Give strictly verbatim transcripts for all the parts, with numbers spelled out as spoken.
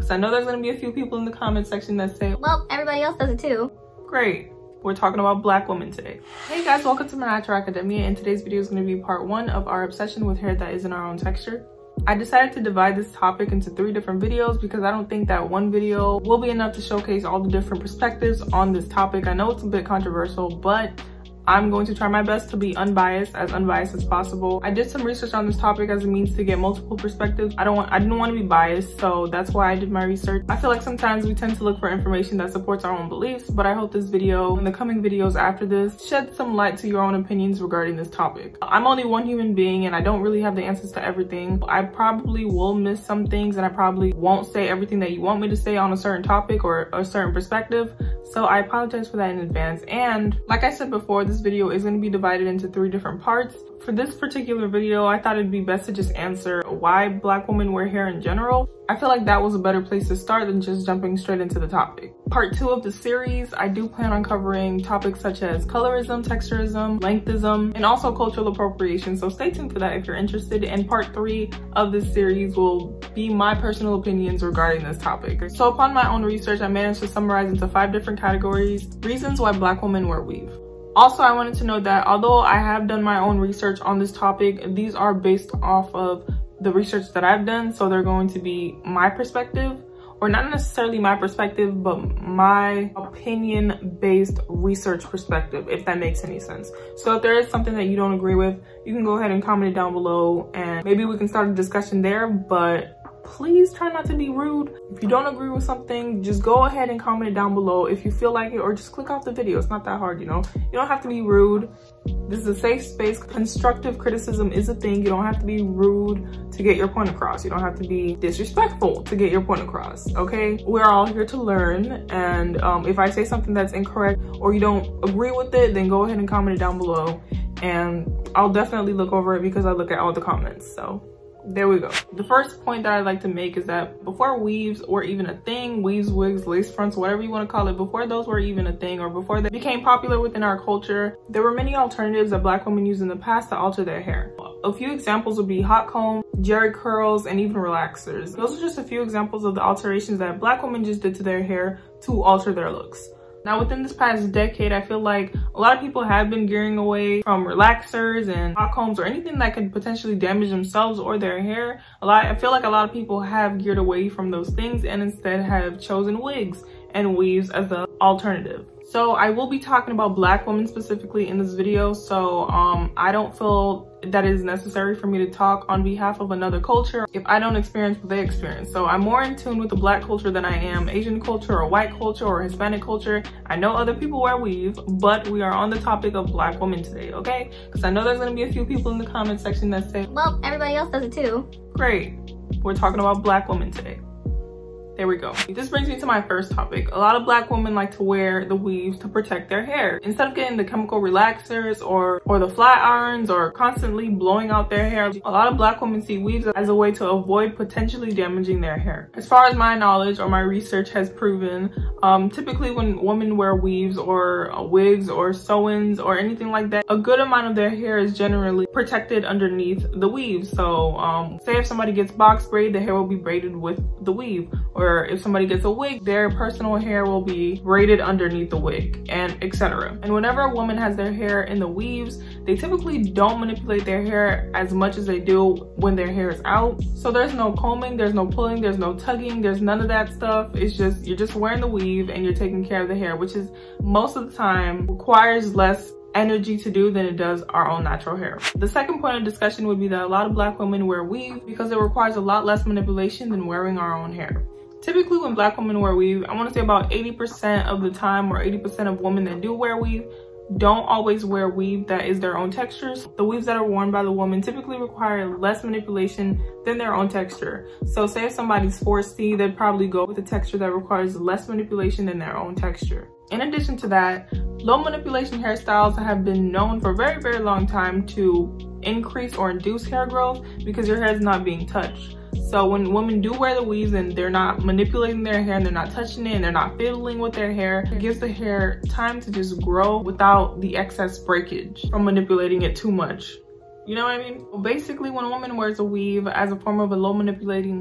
Because I know there's going to be a few people in the comment section that say, well, everybody else does it too. Great. We're talking about Black women today. Hey guys, welcome to My Natural Academia, and today's video is going to be part one of our obsession with hair that isn't our own texture. I decided to divide this topic into three different videos because I don't think that one video will be enough to showcase all the different perspectives on this topic. I know it's a bit controversial, but I'm going to try my best to be unbiased, as unbiased as possible. I did some research on this topic as a means to get multiple perspectives. I don't want, I didn't want to be biased, so that's why I did my research. I feel like sometimes we tend to look for information that supports our own beliefs, but I hope this video and the coming videos after this shed some light to your own opinions regarding this topic. I'm only one human being and I don't really have the answers to everything. I probably will miss some things and I probably won't say everything that you want me to say on a certain topic or a certain perspective. So I apologize for that in advance. And like I said before, this video is going to be divided into three different parts. For this particular video, I thought it'd be best to just answer why Black women wear hair in general. I feel like that was a better place to start than just jumping straight into the topic. Part two of the series, I do plan on covering topics such as colorism, texturism, lengthism, and also cultural appropriation. So stay tuned for that if you're interested. And part three of this series will be my personal opinions regarding this topic. So upon my own research, I managed to summarize into five different categories: reasons why Black women wear weave. Also, I wanted to note that although I have done my own research on this topic, these are based off of the research that I've done. So they're going to be my perspective, or not necessarily my perspective, but my opinion-based research perspective, if that makes any sense. So if there is something that you don't agree with, you can go ahead and comment it down below and maybe we can start a discussion there, but please try not to be rude. If you don't agree with something, just go ahead and comment it down below if you feel like it, or just click off the video. It's not that hard, you know? You don't have to be rude. This is a safe space. Constructive criticism is a thing. You don't have to be rude to get your point across. You don't have to be disrespectful to get your point across, okay? We're all here to learn, and um, if I say something that's incorrect or you don't agree with it, then go ahead and comment it down below, and I'll definitely look over it because I look at all the comments, so. There we go. The first point that I'd like to make is that before weaves were even a thing, weaves, wigs, lace fronts, whatever you want to call it, before those were even a thing, or before they became popular within our culture, there were many alternatives that Black women used in the past to alter their hair. A few examples would be hot comb, jerry curls, and even relaxers. Those are just a few examples of the alterations that Black women just did to their hair to alter their looks. Now, within this past decade, I feel like a lot of people have been gearing away from relaxers and hot combs or anything that could potentially damage themselves or their hair. A lot, I feel like a lot of people have geared away from those things and instead have chosen wigs and weaves as the alternative. So I will be talking about Black women specifically in this video, so um, I don't feel that it is necessary for me to talk on behalf of another culture if I don't experience what they experience. So I'm more in tune with the Black culture than I am Asian culture or white culture or Hispanic culture. I know other people wear weave, but we are on the topic of Black women today, okay? Because I know there's going to be a few people in the comment section that say, well, everybody else does it too. Great. We're talking about Black women today. There we go. This brings me to my first topic. A lot of Black women like to wear the weaves to protect their hair. Instead of getting the chemical relaxers or, or the flat irons or constantly blowing out their hair, a lot of Black women see weaves as a way to avoid potentially damaging their hair. As far as my knowledge or my research has proven, um, typically when women wear weaves or uh, wigs or sew-ins or anything like that, a good amount of their hair is generally protected underneath the weave. So um, say if somebody gets box braid, the hair will be braided with the weave. Or Or if somebody gets a wig, their personal hair will be braided underneath the wig, and et cetera. And whenever a woman has their hair in the weaves, they typically don't manipulate their hair as much as they do when their hair is out. So there's no combing, there's no pulling, there's no tugging, there's none of that stuff. It's just, you're just wearing the weave and you're taking care of the hair, which is most of the time requires less energy to do than it does our own natural hair. The second point of discussion would be that a lot of Black women wear weave because it requires a lot less manipulation than wearing our own hair. Typically when Black women wear weave, I want to say about eighty percent of the time, or eighty percent of women that do wear weave don't always wear weave that is their own textures. The weaves that are worn by the woman typically require less manipulation than their own texture. So say if somebody's four C, they'd probably go with a texture that requires less manipulation than their own texture. In addition to that, low manipulation hairstyles have been known for a very, very long time to increase or induce hair growth because your hair is not being touched. So when women do wear the weaves and they're not manipulating their hair and they're not touching it and they're not fiddling with their hair, it gives the hair time to just grow without the excess breakage from manipulating it too much. You know what I mean? Basically, when a woman wears a weave as a form of a low manipulating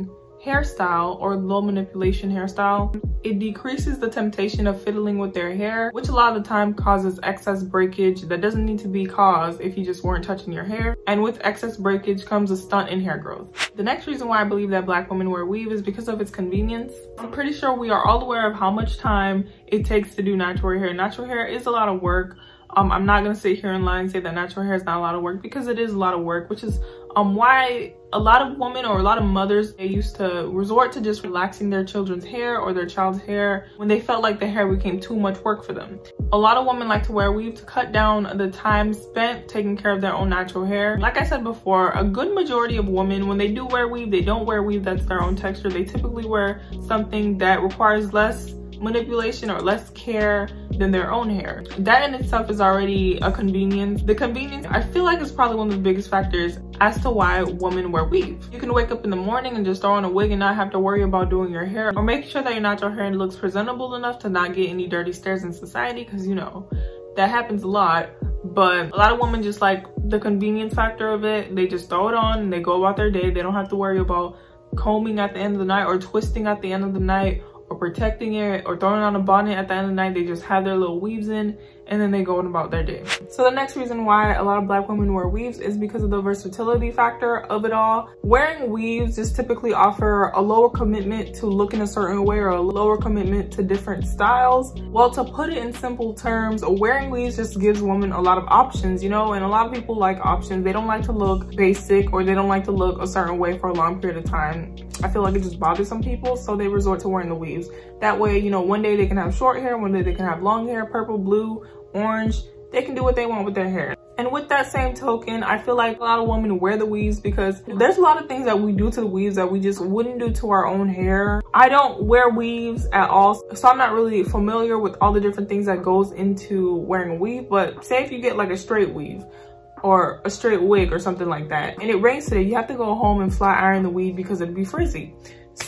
hairstyle or low manipulation hairstyle, it decreases the temptation of fiddling with their hair, which a lot of the time causes excess breakage that doesn't need to be caused if you just weren't touching your hair. And with excess breakage comes a stunt in hair growth. The next reason why I believe that black women wear weave is because of its convenience. I'm pretty sure we are all aware of how much time it takes to do natural hair. Natural hair is a lot of work. Um, I'm not gonna sit here and lie and say that natural hair is not a lot of work, because it is a lot of work, which is um why a lot of women or a lot of mothers, they used to resort to just relaxing their children's hair or their child's hair when they felt like the hair became too much work for them. A lot of women like to wear weave to cut down the time spent taking care of their own natural hair. Like I said before, a good majority of women, when they do wear weave, they don't wear weave that's their own texture. They typically wear something that requires less manipulation or less care than their own hair. That in itself is already a convenience. The convenience, I feel like, is probably one of the biggest factors as to why women wear weave. You can wake up in the morning and just throw on a wig and not have to worry about doing your hair, or making sure that your natural hair looks presentable enough to not get any dirty stares in society, because you know that happens a lot. But a lot of women just like the convenience factor of it. They just throw it on and they go about their day. They don't have to worry about combing at the end of the night or twisting at the end of the night or protecting it or throwing on a bonnet at the end of the night. They just have their little weaves in and then they go about their day. So the next reason why a lot of black women wear weaves is because of the versatility factor of it all. Wearing weaves just typically offer a lower commitment to looking a certain way or a lower commitment to different styles. Well, to put it in simple terms, wearing weaves just gives women a lot of options, you know, and a lot of people like options. They don't like to look basic, or they don't like to look a certain way for a long period of time. I feel like it just bothers some people, so they resort to wearing the weaves. That way, you know, one day they can have short hair, one day they can have long hair, purple, blue, orange. They can do what they want with their hair. And with that same token, I feel like a lot of women wear the weaves because there's a lot of things that we do to the weaves that we just wouldn't do to our own hair. I don't wear weaves at all, so I'm not really familiar with all the different things that goes into wearing a weave. But say if you get like a straight weave or a straight wig or something like that, and it rains today, you have to go home and flat iron the weave because it'd be frizzy.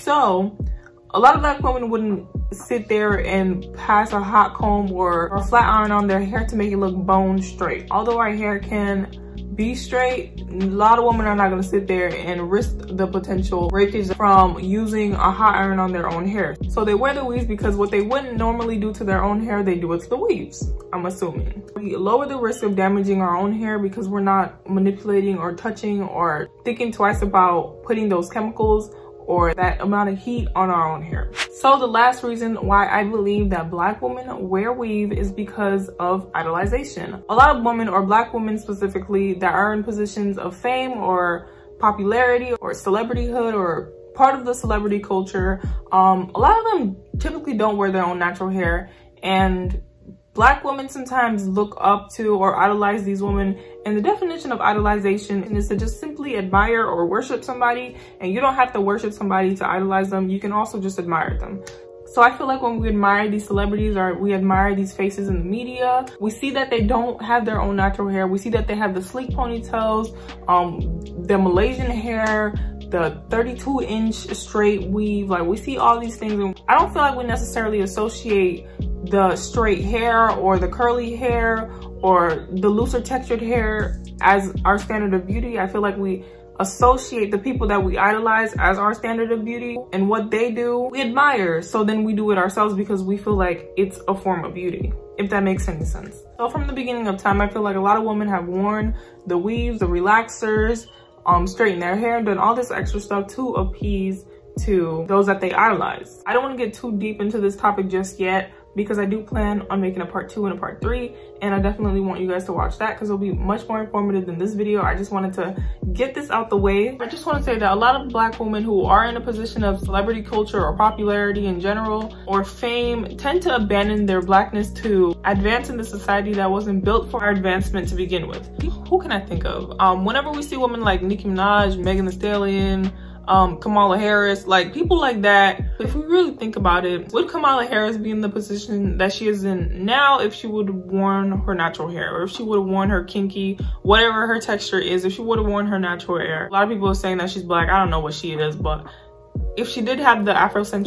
So a lot of black women wouldn't sit there and pass a hot comb or, or flat iron on their hair to make it look bone straight. Although our hair can be straight, a lot of women are not going to sit there and risk the potential breakage from using a hot iron on their own hair. So they wear the weaves because what they wouldn't normally do to their own hair, they do it to the weaves, I'm assuming. We lower the risk of damaging our own hair because we're not manipulating or touching or thinking twice about putting those chemicals or that amount of heat on our own hair. So the last reason why I believe that black women wear weave is because of idolization. A lot of women, or black women specifically, that are in positions of fame or popularity or celebrityhood or part of the celebrity culture, um, a lot of them typically don't wear their own natural hair, and black women sometimes look up to or idolize these women. And the definition of idolization is to just simply admire or worship somebody. And you don't have to worship somebody to idolize them. You can also just admire them. So I feel like when we admire these celebrities or we admire these faces in the media, we see that they don't have their own natural hair. We see that they have the sleek ponytails, um, the Malaysian hair, the thirty-two inch straight weave. Like, we see all these things, and I don't feel like we necessarily associate the straight hair or the curly hair or the looser textured hair as our standard of beauty. I feel like we associate the people that we idolize as our standard of beauty, and what they do we admire, so then we do it ourselves because we feel like it's a form of beauty, if that makes any sense. So from the beginning of time, I feel like a lot of women have worn the weaves, the relaxers, um straighten their hair, done all this extra stuff to appease to those that they idolize. I don't want to get too deep into this topic just yet, because I do plan on making a part two and a part three, and I definitely want you guys to watch that because it'll be much more informative than this video. I just wanted to get this out the way. I just want to say that a lot of black women who are in a position of celebrity culture or popularity in general or fame tend to abandon their blackness to advance in the society that wasn't built for our advancement to begin with. Who can I think of? Um, whenever we see women like Nicki Minaj, Megan Thee Stallion, Um, Kamala Harris, like people like that, if we really think about it, would Kamala Harris be in the position that she is in now if she would have worn her natural hair, or if she would have worn her kinky, whatever her texture is, if she would have worn her natural hair? A lot of people are saying that she's black. I don't know what she is, but if she did have the Afrocentric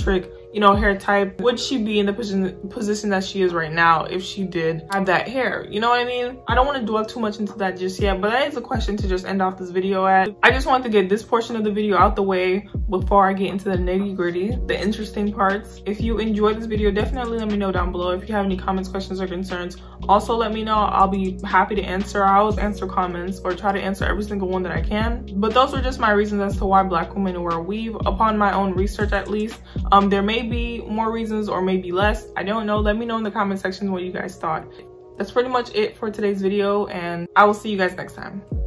you know, hair type, would she be in the position position that she is right now if she did have that hair? You know what I mean? I don't want to dwell too much into that just yet, but that is a question to just end off this video at. I just wanted to get this portion of the video out the way before I get into the nitty gritty, the interesting parts. If you enjoyed this video, definitely let me know down below. If you have any comments, questions, or concerns, also let me know. I'll be happy to answer. I always answer comments or try to answer every single one that I can. But those were just my reasons as to why Black women wear weave, upon my own research at least. Um, there may be more reasons or maybe less. I don't know. Let me know in the comment section what you guys thought. That's pretty much it for today's video, and I will see you guys next time.